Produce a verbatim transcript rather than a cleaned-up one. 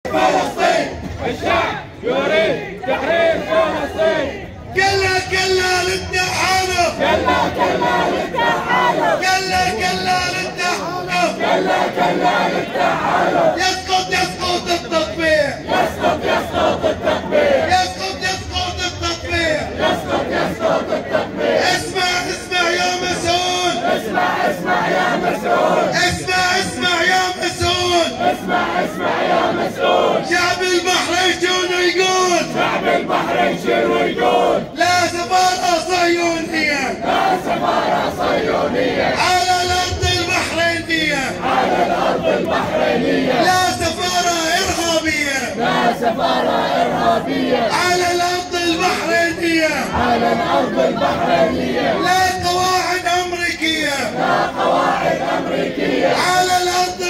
فلسطين الشعب يريد تحرير فلسطين. كلا كلا للتحالف، كلا كلا للتحالف، كلا كلا للتحالف، كلا كلا للتحالف. يسقط يسقط التطبيع، يسقط يسقط التطبيع، يسقط يسقط التطبيع، يسقط يسقط التطبيع. اسمع اسمع يا مسؤول، اسمع اسمع يا مسؤول، اسمع اسمع يا مسؤول، اسمع اسمع يا مسؤول. شعب البحرين شنو يقول؟ شعب البحرين شنو يقول؟ لا سفارة صهيونية، لا سفارة صهيونية على الأرض البحرينية، على الأرض البحرينية. لا سفارة إرهابية، لا سفارة إرهابية على الأرض البحرينية، على الأرض البحرينية. لا قواعد أمريكية، لا قواعد أمريكية على الأرض